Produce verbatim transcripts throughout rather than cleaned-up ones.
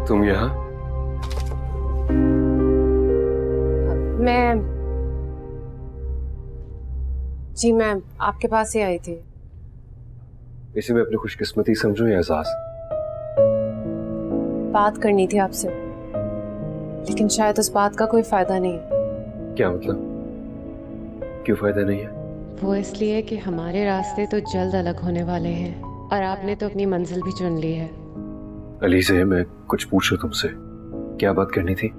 तुम यहाँ? मैं जी मैं आपके पास ही आई थी। इसे मैं अपनी खुशकिस्मती समझूं या एहसास? बात करनी थी आपसे, लेकिन शायद उस बात का कोई फायदा नहीं है। क्या मतलब? क्यों फायदा नहीं है? वो इसलिए कि हमारे रास्ते तो जल्द अलग होने वाले हैं और आपने तो अपनी मंजिल भी चुन ली है। अलीज़े, मैं कुछ पूछूं तुमसे? क्या बात करनी थी?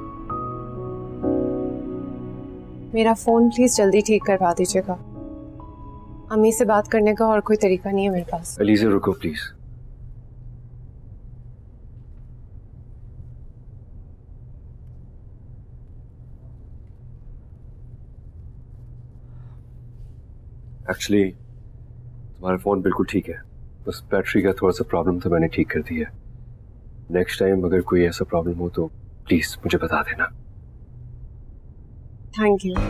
मेरा फोन प्लीज जल्दी ठीक करवा दीजिएगा। अम्मी से बात करने का और कोई तरीका नहीं है मेरे पास। अलीज़े रुको प्लीज। एक्चुअली तुम्हारा फोन बिल्कुल ठीक है, बस बैटरी का थोड़ा सा प्रॉब्लम तो मैंने ठीक कर दिया है। नेक्स्ट टाइम अगर कोई ऐसा प्रॉब्लम हो तो प्लीज मुझे बता देना। Thank you.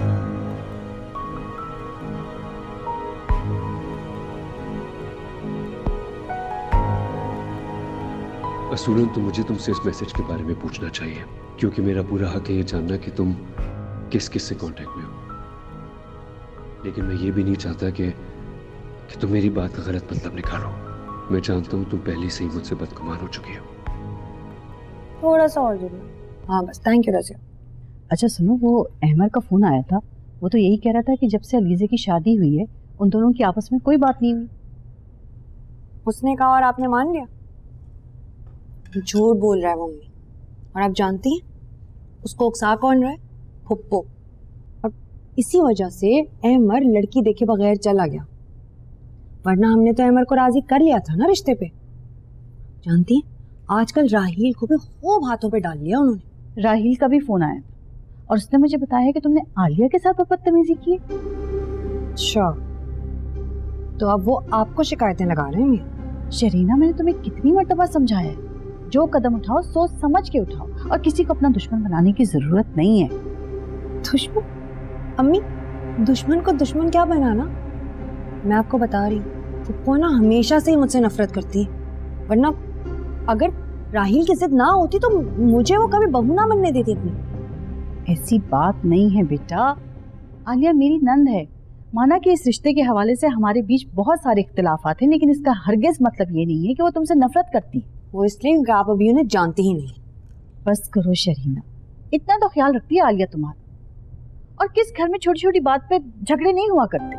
असूलन तो मुझे तुमसे इस मैसेज के बारे में पूछना चाहिए, क्योंकि मेरा पूरा हक है ये जानना कि तुम किस किस से कांटेक्ट में हो। लेकिन मैं ये भी नहीं चाहता कि कि तुम मेरी बात का गलत मतलब निकालो। मैं जानता हूँ तुम पहले से ही मुझसे बदगुमान हो चुकी हो। थोड़ा सा और जरूर। हाँ बस, थैंक यू रज़िया। अच्छा सुनो, वो अहमर का फोन आया था, वो तो यही कह रहा था कि जब से अलीज़े की शादी हुई है उन दोनों की आपस में कोई बात नहीं हुई। उसने कहा और आपने मान लिया? झूठ बोल रहा है मम्मी। और आप जानती हैं उसको उकसा कौन रहा है? फुप्पो। और इसी वजह से अहमर लड़की देखे बगैर चला गया, वरना हमने तो अहमर को राजी कर लिया था ना रिश्ते पे। जानती हैं आजकल राहील को भी खूब हाथों पे डाल लिया उन्होंने। राहील का भी फोन आया और उसने मुझे बताया कि तुमने आलिया के साथ बदतमीजी की। अच्छा, तो अब वो आपको शिकायतें लगा रहे हैं? शरीना, मैंने तुम्हें कितनी मर्तबा समझाया है, जो कदम उठाओ सोच समझ के उठाओ और किसी को अपना दुश्मन बनाने की जरूरत नहीं है। दुश्मन? अम्मी, दुश्मन को दुश्मन क्या बनाना? मैं आपको बता रही हूँ, फुप्पो ना हमेशा से ही मुझसे नफरत करती है, वरना अगर राहील की जिद ना होती तो मुझे वो कभी बहू ना बनने देती अपनी। ऐसी बात नहीं है बेटा, आलिया मेरी नंद है। माना कि इस रिश्ते के हवाले से हमारे बीच बहुत सारे इख्तिलाफात हैं, लेकिन इसका हरगिज मतलब ये नहीं है कि वो तुमसे नफरत करती। वो इसलिए क्योंकि आप अभी उन्हें जानती ही नहीं। बस करो शरीना, इतना तो ख्याल रखती है आलिया तुम्हारा। और किस घर में छोटी छोटी बात पे झगड़े नहीं हुआ करते।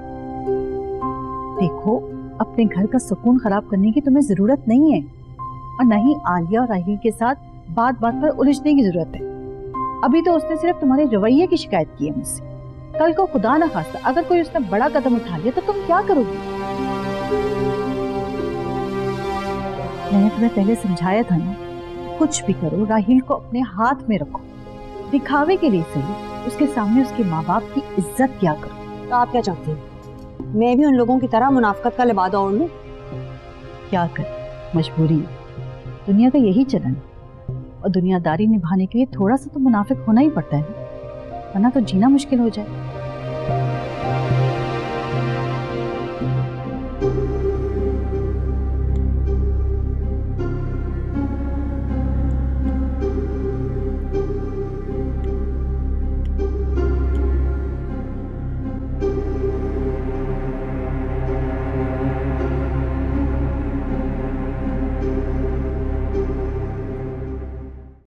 देखो, अपने घर का सुकून खराब करने की तुम्हें जरूरत नहीं है, और न ही आलिया और राहील के साथ बात बात पर उलझने की जरूरत है। अभी तो उसने सिर्फ तुम्हारे रवैये की शिकायत की है मुझसे। कल को खुदा न खास्ता अगर कोई उसने बड़ा कदम उठा लिया तो तुम क्या करोगी? मैंने तुम्हें पहले समझाया था ना, कुछ भी करो राहील को अपने हाथ में रखो। दिखावे के लिए सही, उसके सामने उसके माँ बाप की इज्जत किया करो। तो आप क्या चाहती हैं? मैं भी उन लोगों की तरह मुनाफिकत का लिबादा ओढ़ लूं? क्या कर, मजबूरी है, दुनिया का यही चलन है। और दुनियादारी निभाने के लिए थोड़ा सा तो मुनाफिक होना ही पड़ता है, वरना तो जीना मुश्किल हो जाए।